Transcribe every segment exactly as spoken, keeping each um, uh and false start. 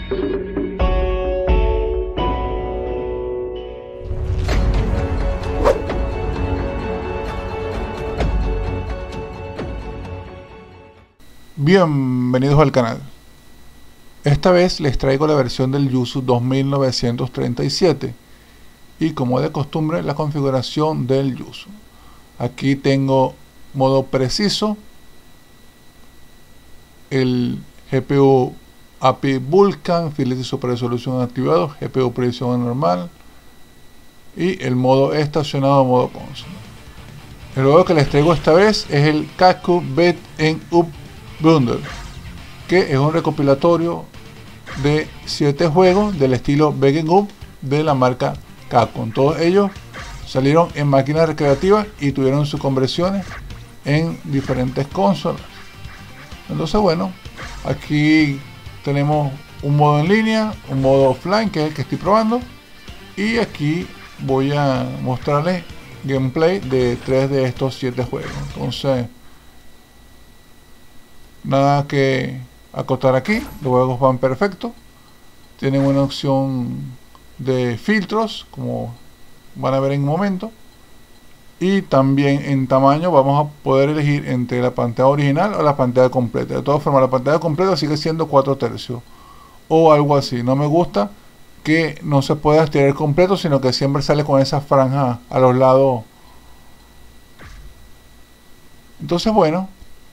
Bienvenidos al canal. Esta vez les traigo la versión del Yuzu dos mil novecientos treinta y siete y, como de costumbre, la configuración del Yuzu. Aquí tengo modo preciso, el G P U A P I Vulkan, Fidelity Super Resolution activado, G P U precisión normal y el modo estacionado, modo consola. El juego que les traigo esta vez es el Capcom Beat 'em Up Bundle, que es un recopilatorio de siete juegos del estilo Beat 'em Up de la marca Capcom. Todos ellos salieron en máquinas recreativas y tuvieron sus conversiones en diferentes consolas. Entonces, bueno, aquí tenemos un modo en línea, un modo offline, que es el que estoy probando, y aquí voy a mostrarles gameplay de tres de estos siete juegos. Entonces, nada que acotar aquí, los juegos van perfectos. Tienen una opción de filtros, como van a ver en un momento, y también en tamaño vamos a poder elegir entre la pantalla original o la pantalla completa. De todas formas, la pantalla completa sigue siendo cuatro tercios o algo así. No me gusta que no se pueda estirar completo, sino que siempre sale con esa franja a los lados. Entonces, bueno,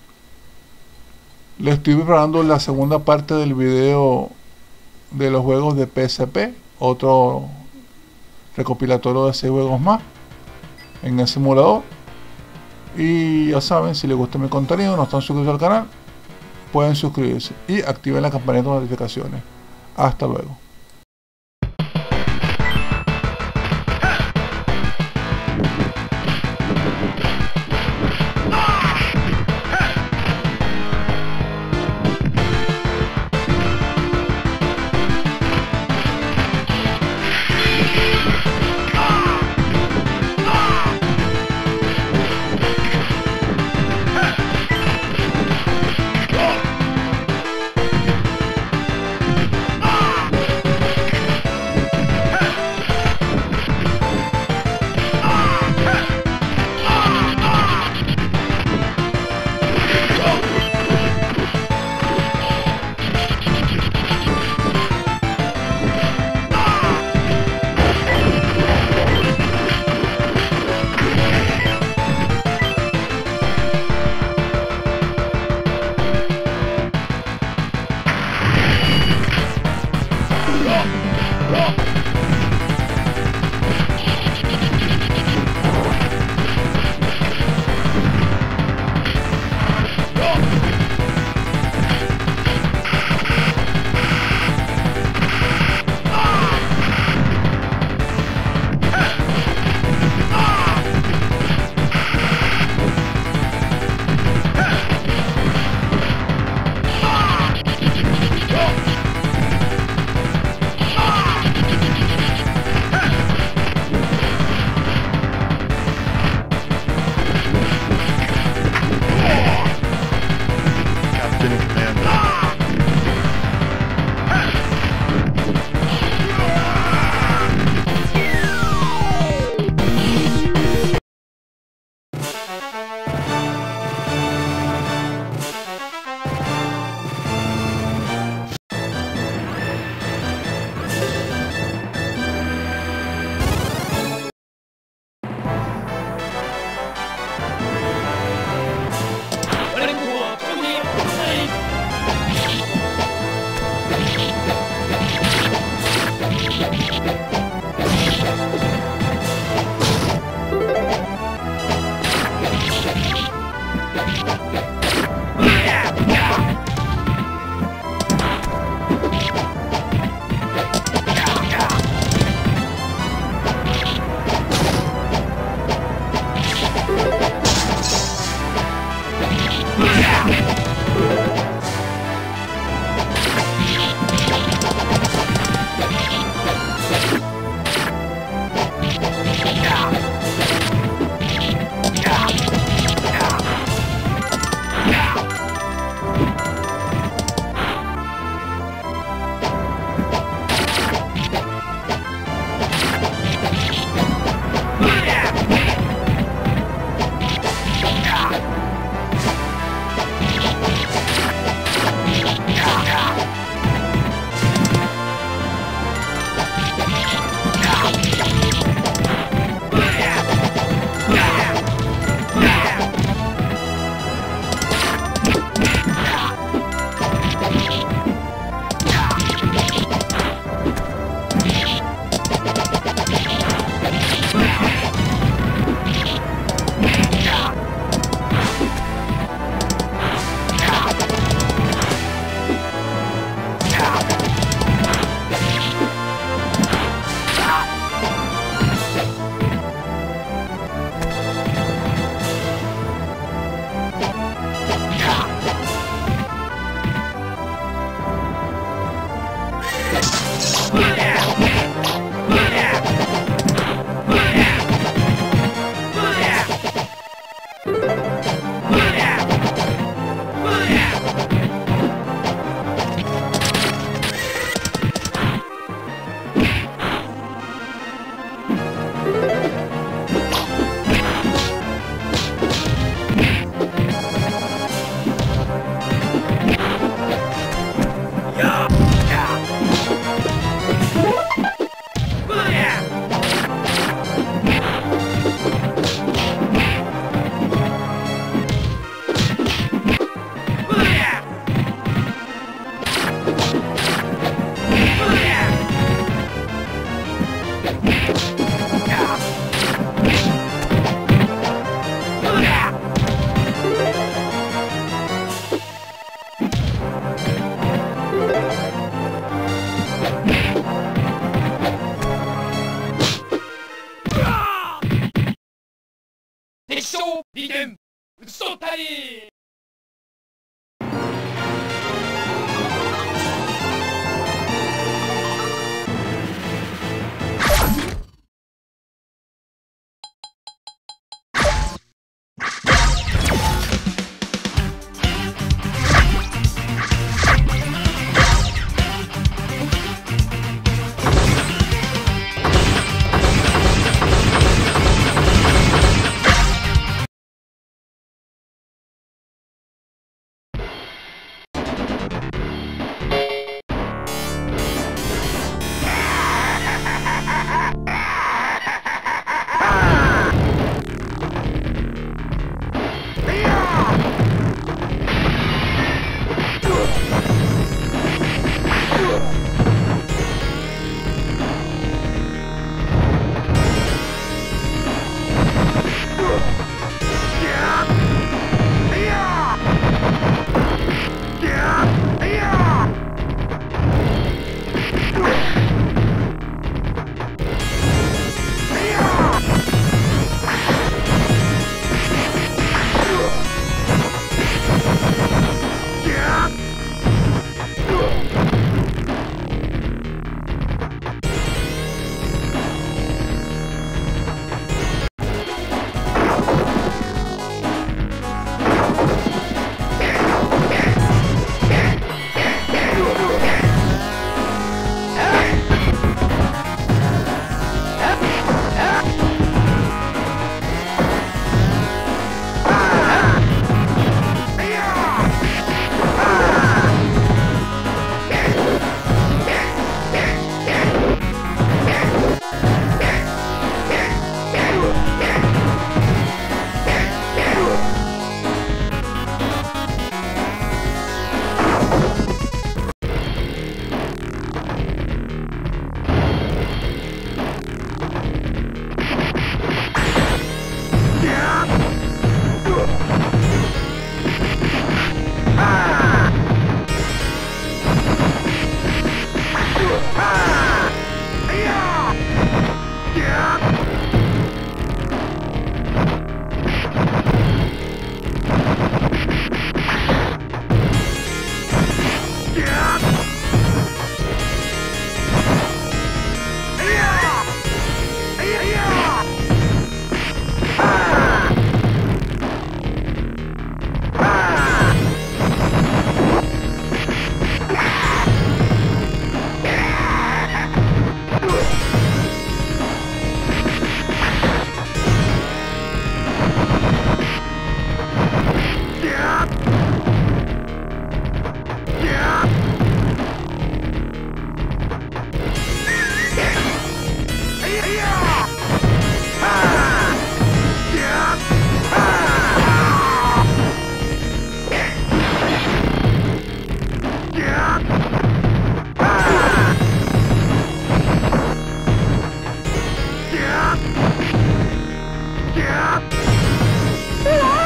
le estoy preparando la segunda parte del video de los juegos de P S P, otro recopilatorio de seis juegos más en el simulador. Y ya saben, si les gusta mi contenido, no están suscritos al canal, pueden suscribirse y activen la campanita de notificaciones. Hasta luego. Yeah!